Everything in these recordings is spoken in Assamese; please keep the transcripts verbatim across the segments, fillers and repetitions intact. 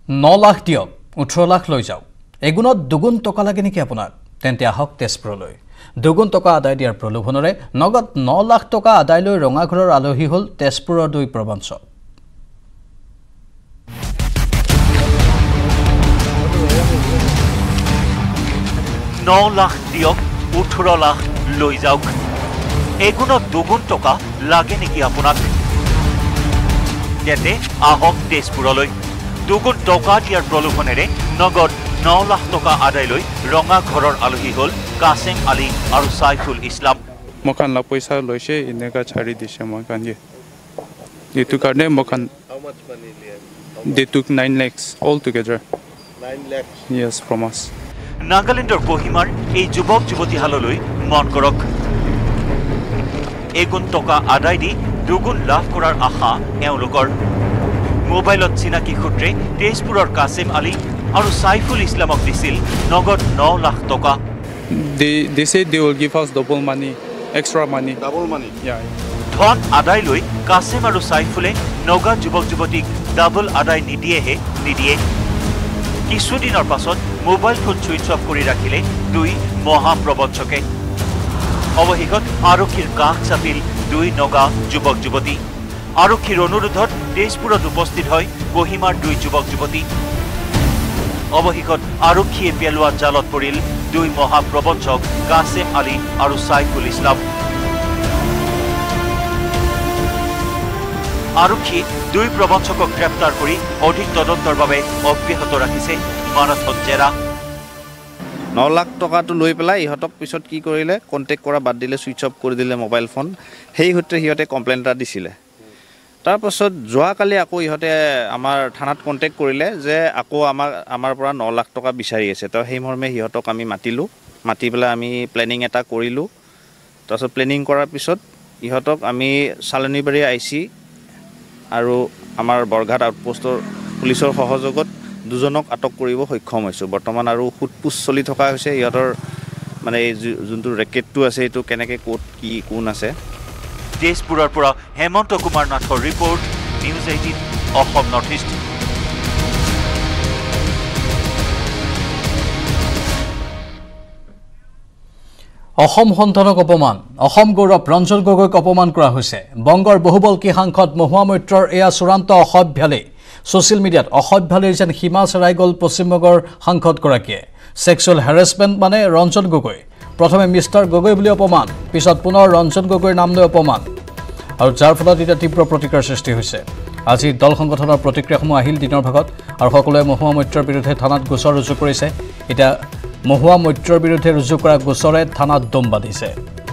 ন লাখ দিয়ক ওঠৰ লাখ লৈ যাওক এগুণত দুগুণ টকা লাগে নেকি আপোনাক তেন্তে আহক তেজপুৰলৈ দুগুণ টকা আদায় দিয়াৰ প্ৰলোভনেৰে নগদ ন লাখ টকা আদায় লৈ ৰঙাঘৰৰ আলহী হ'ল তেজপুৰৰ দুই প্ৰবঞ্চক ন লাখ দিয়ক ওঠৰ লাখ লৈ যাওক এগুণত দুগুণ টকা লাগে নেকি আপোনাক তেন্তে আহক তেজপুৰলৈ দুগুণ টকা দিয়াৰ প্ৰলোভনেৰে নগদ ন লাখ টকা আদায় লৈ ৰঙাঘৰৰ আলহী হ'ল কাছিম আলী আৰু সাইফুল ইছলাম মকান লাখ পইচা লৈছে এনেকা ছাড়ি দিছে মই কানি এইটো কাৰণে Makaan how much money they took nine lakhs all together nine lakhs yes from us নাগালেণ্ডৰ কোহিমাৰ এই যুৱক যুৱতীহাললৈ মন কৰক এগুণ টকা আদায় দি দুগুণ লাভ কৰাৰ আশা এওঁলোকৰ মোবাইলত চিনাকি সূত্ৰে তেজপুৰৰ কাছিম আলী আৰু সাইফুল ইছলামক দিছিল নগদ ন লাখ টকা they they said they will give us double money extra money double money yeah ধন আদায় লৈ কাছিম আৰু সাইফুলে নগা যুৱক যুৱতীক ডাবল আদায় নিদিয়েহে নিদিয়ে কিছুদিনৰ পাছত মোবাইল ফোন সুইচ অফ কৰি ৰাখিলে দুই মহাপ্ৰবঞ্চকে অৱশেষত আৰক্ষীৰ কাষ চাপিল দুই নগা যুৱক যুৱতী আৰক্ষীৰ অনুৰোধত তেজপুৰত উপস্থিত হয় কোহিমাৰ দুই যুৱক যুৱতী অৱশেষত আৰক্ষীয়ে পেলোৱা জালত পৰিল দুই মহাপ্ৰবঞ্চক কাছিম আলী আৰু সাইফুল ইছলাম আৰক্ষী দুই প্ৰবঞ্চকক গ্ৰেপ্তাৰ কৰি অধিক তদন্তৰ বাবে অব্যাহত ৰাখিছে মাৰাথন জেৰা ন লাখ টকাটো লৈ পেলাই ইহঁতক পিছত কি কৰিলে কণ্টেক্ট কৰা বাদ দিলে সুইচ অফ কৰি দিলে মোবাইল ফোন সেই সূত্ৰে সিহঁতে কমপ্লেইন এটা দিছিলে তাৰপাছত যোৱাকালি আকৌ ইহঁতে আমাৰ থানাত কণ্টেক্ট কৰিলে যে আকৌ আমাৰ আমাৰ পৰা ন লাখ টকা বিচাৰি আছে তো সেই মৰ্মে সিহঁতক আমি মাতিলোঁ মাতি পেলাই আমি প্লেনিং এটা কৰিলোঁ তাৰপাছত প্লেনিং কৰাৰ পিছত ইহঁতক আমি চালনীবাৰী আই চি আৰু আমাৰ বৰঘাট আউটপোষ্টৰ পুলিচৰ সহযোগত দুজনক আটক কৰিব সক্ষম হৈছোঁ বৰ্তমান আৰু সুটপুছ চলি থকা হৈছে ইহঁতৰ মানে যোনটো ৰেকেটটো আছে এইটো কেনেকৈ ক'ত কি কোন আছে তেজপুৰৰ পৰা হেমন্ত কুমাৰ নাথৰ report news eighteen Assam North East Assam সন্তানক অপমান অসম গৌৰৱ ৰঞ্জন গগৈক অপমান কৰা হৈছে বংগৰ বহুবলকী সাংসদ মহুৱা মৈত্ৰৰ এয়া চূড়ান্ত অসভ্যালি ছ'চিয়েল মিডিয়াত অসভ্যালিৰ যেন সীমা চেৰাই গ'ল পশ্চিমবংগৰ সাংসদগৰাকীয়ে ছেক্সুৱেল হেৰেছমেণ্ট মানে ৰঞ্জন গগৈ প্ৰথমে মিষ্টাৰ গগৈ বুলি অপমান পিছত পুনৰ ৰঞ্জন গগৈৰ নাম লৈ অপমান আৰু যাৰ ফলত এতিয়া তীব্ৰ প্ৰতিক্ৰিয়াৰ সৃষ্টি হৈছে আজি দল সংগঠনৰ প্ৰতিক্ৰিয়াসমূহ আহিল দিনৰ ভাগত আৰু সকলোৱে মহুৱা মৈত্ৰৰ বিৰুদ্ধে থানাত গোচৰ ৰুজু কৰিছে এতিয়া মহুৱা মৈত্ৰৰ বিৰুদ্ধে ৰুজু কৰা গোচৰে থানাত দম বান্ধিছে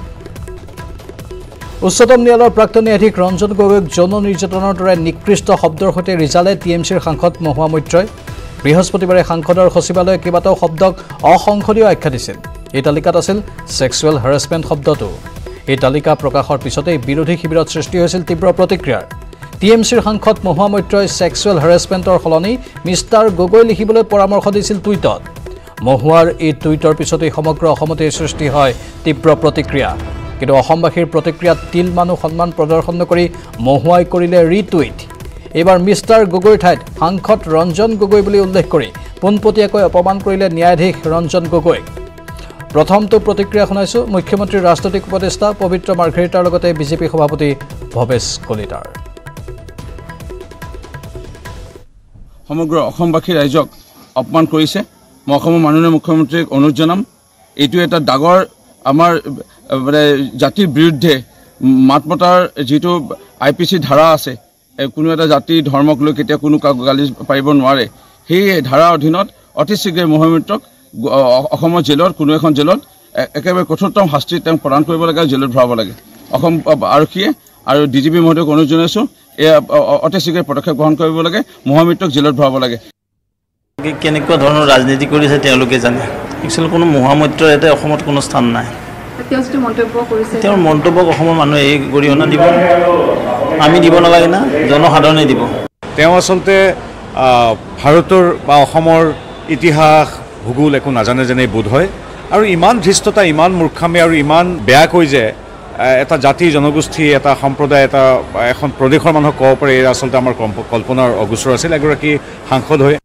উচ্চতম ন্যায়ালয়ৰ প্ৰাক্তন ন্যায়াধীশ ৰঞ্জন গগৈক যৌন নিৰ্যাতনৰ দৰে নিকৃষ্ট শব্দৰ সৈতে ৰিজালে টি এম চিৰ সাংসদ মহুৱা মৈত্ৰই বৃহস্পতিবাৰে সাংসদৰ সচিবালয়ে কেইবাটাও শব্দক অসংসদীয় আখ্যা দিছিল এই তালিকাত আছিল ছেক্সুৱেল হেৰেছমেণ্ট শব্দটো এই তালিকা প্ৰকাশৰ পিছতেই বিৰোধী শিবিৰত সৃষ্টি হৈছিল তীব্ৰ প্ৰতিক্ৰিয়াৰ টি এম চিৰ সাংসদ মহুৱা মৈত্ৰই ছেক্সুৱেল হেৰেছমেণ্টৰ সলনি মিষ্টাৰ গগৈ লিখিবলৈ পৰামৰ্শ দিছিল টুইটত মহুৱাৰ এই টুইটৰ পিছতেই সমগ্ৰ অসমতে সৃষ্টি হয় তীব্ৰ প্ৰতিক্ৰিয়া কিন্তু অসমবাসীৰ প্ৰতিক্ৰিয়াত তিল মানুহ সন্মান প্ৰদৰ্শন নকৰি মহুৱাই কৰিলে ৰিটুইট এইবাৰ মিষ্টাৰ গগৈৰ ঠাইত সাংসদ ৰঞ্জন গগৈ বুলি উল্লেখ কৰি পোনপটীয়াকৈ অপমান কৰিলে ন্যায়াধীশ ৰঞ্জন গগৈক প্ৰথমটো প্ৰতিক্ৰিয়া শুনাইছো মুখ্যমন্ত্ৰীৰ ৰাজনৈতিক উপদেষ্টা পবিত্ৰ মাৰ্ঘেৰিটাৰ লগতে বিজেপি সভাপতি ভৱেশ কলিতাৰ সমগ্ৰ অসমবাসী ৰাইজক অপমান কৰিছে মই অসমৰ মাননীয় মুখ্যমন্ত্ৰীক অনুৰোধ জনাম এইটো এটা ডাঙৰ আমাৰ মানে জাতিৰ বিৰুদ্ধে মাত মতাৰ যিটো আই পি চি ধাৰা আছে কোনো এটা জাতি ধৰ্মক লৈ কেতিয়া কোনো গালি পাৰিব নোৱাৰে সেই ধাৰাৰ অধীনত অতি শীঘ্ৰে মহুৱা মৈত্ৰক অসমৰ জেলত কোনো এখন জেলত একেবাৰে কঠোৰতম শাস্তি তেওঁক প্ৰদান কৰিব লাগে আৰু জেলত ভৰাব লাগে অসম আৰক্ষীয়ে আৰু ডি জি পি মহোদয়ক অনুৰোধ জনাইছোঁ এয়া অতি শীঘ্ৰে পদক্ষেপ গ্ৰহণ কৰিব লাগে মহুৱা মৈত্ৰক জেলত ভৰাব লাগে কেনেকুৱা ধৰণৰ ৰাজনীতি কৰিছে তেওঁলোকে জানে একচুৱেলি কোনো মহুৱা মৈত্ৰৰ ইয়াতে অসমত কোনো স্থান নাই তেওঁৰ মন্তব্যক অসমৰ মানুহে এই গৰিহণা দিব আমি দিব নালাগে না জনসাধাৰণে দিব তেওঁ আচলতে ভাৰতৰ বা অসমৰ ইতিহাস ভূগোল একো নাজানে যেনে বোধ হয় আৰু ইমান ধৃষ্টতা ইমান মূৰ্খামি আৰু ইমান বেয়াকৈ যে এটা জাতি জনগোষ্ঠী এটা সম্প্ৰদায় এটা এখন প্ৰদেশৰ মানুহক ক'ব পাৰে আচলতে আমাৰ কল্পনাৰ অগোচৰ আছিল এগৰাকী সাংসদ হৈ